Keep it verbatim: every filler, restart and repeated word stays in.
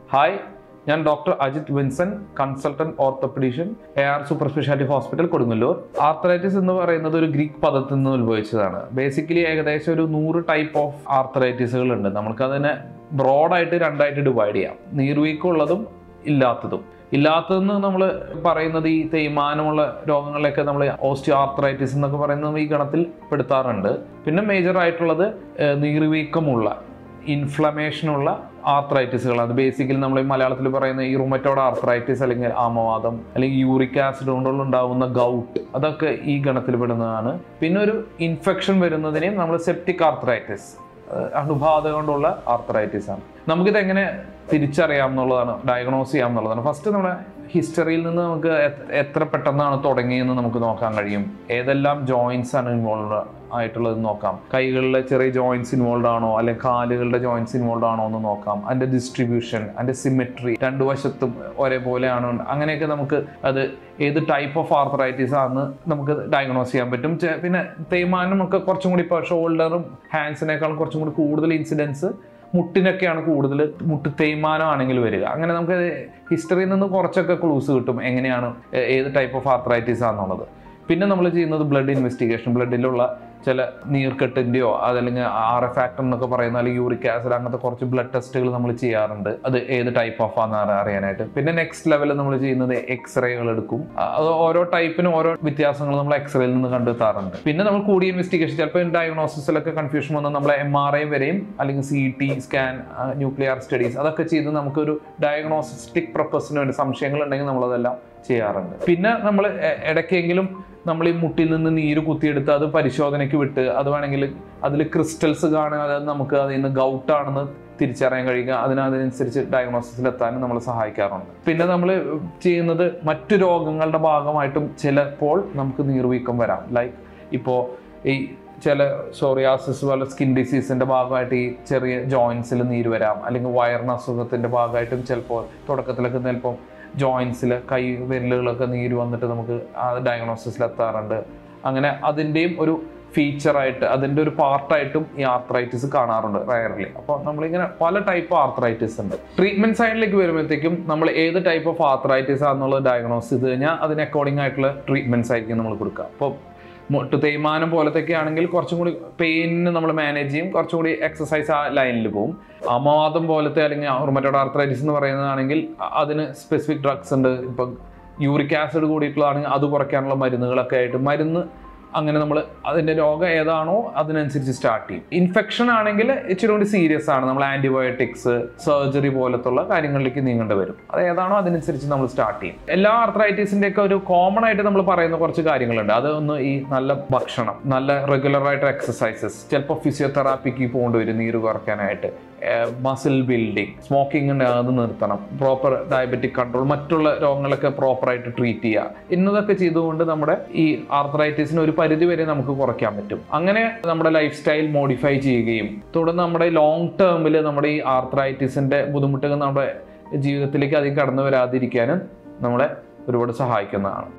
Hi, I am Doctor Ajit Vincent, Consultant Orthopedician, A R Super Speciality Hospital, Kodungalur. Arthritis is a Greek padam. Basically, there is a type of arthritis. We broad divide it. Nearweak illatadum. ഇല്ലാത്തതെന്ന് നമ്മൾ പറയുന്നത് ഈ തേയ്മാനമുള്ള രോഗങ്ങളൊക്കെ നമ്മൾ osteoarthritis എന്നൊക്കെ പറയുന്നത് ഈ ഗണത്തിൽ പെടുത്താറുണ്ട്. പിന്നെ മേജർ ആയിട്ടുള്ളത് നീർവീക്കമുള്ള ഇൻഫ്ലമേഷനുള്ള ആർത്രൈറ്റിസുകളാണ്. ബേസിക്കലി നമ്മൾ മലയാളത്തിൽ പറയുന്ന ഈ റുമറ്റോയ്ഡ് ആർത്രൈറ്റിസ് അല്ലെങ്കിൽ ആമവാദം അല്ലെങ്കിൽ യൂറിക് ആസിഡ് കൊണ്ടുണ്ടാകുന്ന ഗൗട്ട് അതൊക്കെ ഈ ഗണത്തിൽ പെടുന്നതാണ്. പിന്നെ ഒരു ഇൻഫെക്ഷൻ വരുന്നതിനെയും നമ്മൾ സെപ്റ്റിക് ആർത്രൈറ്റിസ് അണുബാധ കൊണ്ടുള്ള ആർത്രൈറ്റിസ് ആണ്. നമുക്കിത് എങ്ങനെ തിരിച്ചറിയാം എന്നുള്ളതാണ്, ഡയഗ്നോസ് ചെയ്യാം എന്നുള്ളതാണ്. ഫസ്റ്റ് നമ്മുടെ ഹിസ്റ്ററിയിൽ നിന്ന് നമുക്ക് എത്ര പെട്ടെന്നാണ് തുടങ്ങിയെന്ന് നമുക്ക് നോക്കാൻ കഴിയും. ഏതെല്ലാം ജോയിൻസ് ആണ് ഇൻവോൾവ് ആയിട്ടുള്ളതെന്ന് നോക്കാം. കൈകളിലെ ചെറിയ ജോയിൻസ് ഇൻവോൾവ് ആണോ അല്ലെങ്കിൽ കാലുകളുടെ ജോയിൻസ് ഇൻവോൾവ് ആണോ എന്ന് നോക്കാം. അതിൻ്റെ ഡിസ്ട്രിബ്യൂഷൻ, അതിൻ്റെ സിമെട്രി, രണ്ടു വശത്തും ഒരേപോലെയാണോ, അങ്ങനെയൊക്കെ നമുക്ക് അത് ഏത് ടൈപ്പ് ഓഫ് ആർത്രൈറ്റിസ് ആണെന്ന് നമുക്ക് ഡയഗ്നോസ് ചെയ്യാൻ പറ്റും. പിന്നെ തേയ്മാനം ഒക്കെ കുറച്ചും കൂടി ഇപ്പോൾ ഷോൾഡറും ഹാൻഡ്സിനേക്കാളും കുറച്ചും കൂടി കൂടുതൽ ഇൻസിഡൻസ് മുട്ടിനൊക്കെയാണ് കൂടുതൽ, മുട്ട് തേയ്മാനമാണെങ്കിൽ വരിക. അങ്ങനെ നമുക്ക് ഹിസ്റ്ററിയിൽ നിന്ന് കുറച്ചൊക്കെ ക്ലൂസ് കിട്ടും എങ്ങനെയാണ് ഏത് ടൈപ്പ് ഓഫ് ആർത്രൈറ്റിസ് ആണെന്നുള്ളത്. പിന്നെ നമ്മൾ ചെയ്യുന്നത് ബ്ലഡ് ഇൻവെസ്റ്റിഗേഷൻ. ബ്ലഡിലുള്ള ചില നീർക്കെട്ടിൻ്റെയോ അതല്ലെങ്കിൽ ആർ എ ഫാക്ടർ എന്നൊക്കെ പറയുന്ന അല്ലെങ്കിൽ യൂറിക് ആസിഡ് അങ്ങനത്തെ കുറച്ച് ബ്ലഡ് ടെസ്റ്റുകൾ നമ്മൾ ചെയ്യാറുണ്ട്, അത് ഏത് ടൈപ്പ് ഓഫ് ആണെന്ന് അറിയാനായിട്ട്. പിന്നെ നെക്സ്റ്റ് ലെവലിൽ നമ്മൾ ചെയ്യുന്നത് എക്സ്റേകൾ എടുക്കും. അത് ഓരോ ടൈപ്പിനും ഓരോ വ്യത്യാസങ്ങൾ നമ്മൾ എക്സ്റേയിൽ നിന്ന് കണ്ടെത്താറുണ്ട്. പിന്നെ നമ്മൾ കൂടിയ ഇൻവെസ്റ്റിഗേഷൻ, ചിലപ്പോൾ ഡയഗ്നോസിസിലൊക്കെ കൺഫ്യൂഷൻ വന്നാൽ നമ്മൾ എം ആർ ഐ വരെയും അല്ലെങ്കിൽ C T scan, nuclear studies അതൊക്കെ ചെയ്ത് നമുക്കൊരു ഡയഗ്നോസ്റ്റിക് പർപ്പസിന് വേണ്ടി സംശയങ്ങൾ ഉണ്ടെങ്കിൽ നമ്മളതെല്ലാം ചെയ്യാറുണ്ട്. പിന്നെ നമ്മൾ ഇടയ്ക്കെങ്കിലും നമ്മൾ ഈ മുട്ടിൽ നിന്ന് നീര് കുത്തിയെടുത്ത് അത് പരിശോധനയ്ക്ക് വിട്ട് അത് വേണമെങ്കിൽ അതിൽ ക്രിസ്റ്റൽസ് കാണുക, അതായത് നമുക്ക് അതിൽ നിന്ന് ഗൗട്ടാണെന്ന് തിരിച്ചറിയാൻ കഴിയുക, അതിനനുസരിച്ച് ഡയഗ്നോസിസിലെത്താനും നമ്മൾ സഹായിക്കാറുണ്ട്. പിന്നെ നമ്മൾ ചെയ്യുന്നത് മറ്റു രോഗങ്ങളുടെ ഭാഗമായിട്ടും ചിലപ്പോൾ നമുക്ക് നീർവീക്കം വരാം. ലൈക്ക് ഇപ്പോൾ ഈ ചില സോറിയാസിസ് പോലെ സ്കിൻ ഡിസീസിൻ്റെ ഭാഗമായിട്ട് ഈ ചെറിയ ജോയിൻസിൽ നീര് വരാം, അല്ലെങ്കിൽ വയറിന് അസുഖത്തിൻ്റെ ഭാഗമായിട്ടും ചിലപ്പോൾ തുടക്കത്തിലൊക്കെ ചിലപ്പോൾ ജോയിൻസിൽ കൈ വിരലുകളൊക്കെ നീര് വന്നിട്ട് നമുക്ക് ആ ഡയഗ്നോസിസിലെത്താറുണ്ട്. അങ്ങനെ അതിൻ്റെയും ഒരു ഫീച്ചറായിട്ട്, അതിൻ്റെ ഒരു പാർട്ടായിട്ടും ഈ ആർത്രൈറ്റിസ് കാണാറുണ്ട് റയർലി. അപ്പോൾ നമ്മളിങ്ങനെ പല ടൈപ്പ് ആർത്രൈറ്റിസ് ഉണ്ട്. ട്രീറ്റ്മെൻറ്റ് സൈഡിലേക്ക് വരുമ്പോഴത്തേക്കും നമ്മൾ ഏത് ടൈപ്പ് ഓഫ് ആർത്രൈറ്റിസ് ആണെന്നുള്ളത് ഡയഗ്നോസ് ചെയ്ത് കഴിഞ്ഞാൽ അതിന് അക്കോർഡിംഗ് ആയിട്ടുള്ള ട്രീറ്റ്മെൻറ്റ്സ് ആയിരിക്കും നമ്മൾ കൊടുക്കുക. അപ്പോൾ മുട്ട് തേയ്മാനം പോലത്തെയൊക്കെ ആണെങ്കിൽ കുറച്ചും കൂടി പെയിനിന് നമ്മൾ മാനേജ് ചെയ്യും, കുറച്ചും കൂടി എക്സസൈസ് ആ ലൈനിൽ പോകും. ആമവാദം പോലത്തെ അല്ലെങ്കിൽ റുമറ്റോയ്ഡ് ആർത്രൈറ്റിസ് എന്ന് പറയുന്നതാണെങ്കിൽ അതിന് സ്പെസിഫിക് ഡ്രഗ്സ് ഉണ്ട്. ഇപ്പം യൂറിക് ആസിഡ് കൂടിയിട്ടുള്ളതാണെങ്കിൽ അത് കുറയ്ക്കാനുള്ള മരുന്നുകളൊക്കെ ആയിട്ട് മരുന്ന് അങ്ങനെ നമ്മൾ അതിൻ്റെ രോഗം ഏതാണോ അതിനനുസരിച്ച് സ്റ്റാർട്ട് ചെയ്യും. ഇൻഫെക്ഷൻ ആണെങ്കിൽ ഇച്ചിരി കൂടി സീരിയസ് ആണ്, നമ്മൾ ആൻറ്റിബയോട്ടിക്സ്, സർജറി പോലത്തുള്ള കാര്യങ്ങളിലേക്ക് നീങ്ങേണ്ടി വരും. അത് ഏതാണോ അതിനനുസരിച്ച് നമ്മൾ സ്റ്റാർട്ട് ചെയ്യും. എല്ലാ ആർത്രൈറ്റീസിൻ്റെ ഒക്കെ ഒരു കോമൺ ആയിട്ട് നമ്മൾ പറയുന്ന കുറച്ച് കാര്യങ്ങളുണ്ട്. അതൊന്ന് ഈ നല്ല ഭക്ഷണം, നല്ല റെഗുലർ ആയിട്ട് എക്സസൈസസ്, ചിലപ്പോൾ ഫിസിയോതെറാപ്പിക്ക് പോകേണ്ടി വരും നീര് കുറയ്ക്കാനായിട്ട്, മസിൽ ബിൽഡിങ്, സ്മോക്കിംഗ് അത് നിർത്തണം, പ്രോപ്പർ ഡയബറ്റിക് കൺട്രോൾ, മറ്റുള്ള രോഗങ്ങളൊക്കെ പ്രോപ്പറായിട്ട് ട്രീറ്റ് ചെയ്യുക. ഇന്നതൊക്കെ ചെയ്തുകൊണ്ട് നമ്മുടെ ഈ ആർത്രൈറ്റിസിന് ഒരു പരിധി വരെ നമുക്ക് കുറയ്ക്കാൻ പറ്റും. അങ്ങനെ നമ്മുടെ ലൈഫ് സ്റ്റൈൽ മോഡിഫൈ ചെയ്യുകയും തുടർന്ന് നമ്മുടെ ലോങ് ടേമിൽ നമ്മുടെ ഈ ആർത്രൈറ്റിസിന്റെ ബുദ്ധിമുട്ടുകൾ നമ്മുടെ ജീവിതത്തിലേക്ക് അധികം കടന്നു വരാതിരിക്കാനും നമ്മളെ ഒരുപാട് സഹായിക്കുന്നതാണ്.